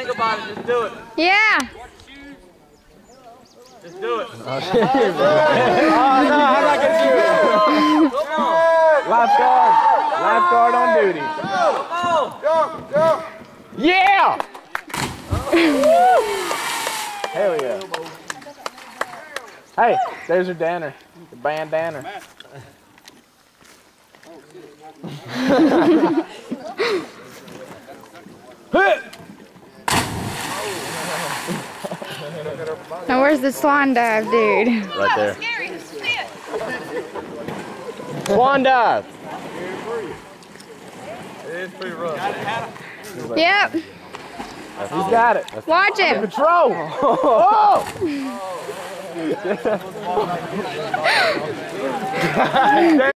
think about it. Just do it. Yeah. Just do it. Oh, no, I'm not going to do it. Lifeguard. Lifeguard on duty. Go. Yeah! Hell yeah. Hey, there's your Danner. The bandana. Now where's the swan dive, dude? Right there. Swan dive. It is pretty rough. Yep. He's got it. Watch him. Control. Oh!